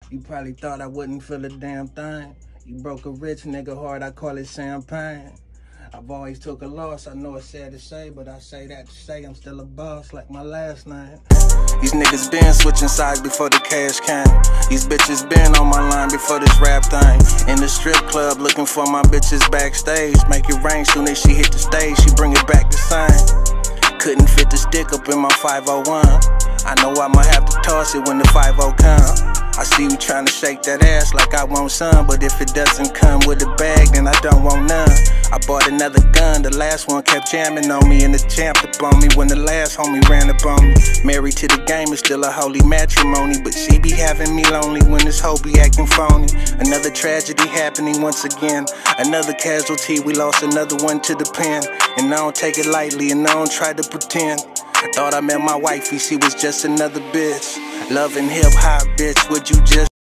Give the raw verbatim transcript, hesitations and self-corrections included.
You probably thought I wouldn't feel a damn thing. You broke a rich nigga heart, I call it champagne. I've always took a loss, I know it's sad to say, but I say that to say I'm still a boss like my last name. These niggas been switching sides before the cash came. These bitches been on my line before this rap thing. In the strip club looking for my bitches backstage. Make it rain soon as she hit the stage, she bring it back the same. Couldn't fit the stick up in my five oh one. I know I might have to toss it when the five oh come. I see you trying to shake that ass like I want some, but if it doesn't come with a bag, then I don't want none. I bought another gun, the last one kept jamming on me, and the champ up on me when the last homie ran up on me. Married to the game is still a holy matrimony, but she be having me lonely when this hoe be acting phony. Another tragedy happening once again, another casualty, we lost another one to the pen. And I don't take it lightly, and I don't try to pretend. I thought I met my wifey, she was just another bitch. Loving hip hop, bitch, would you just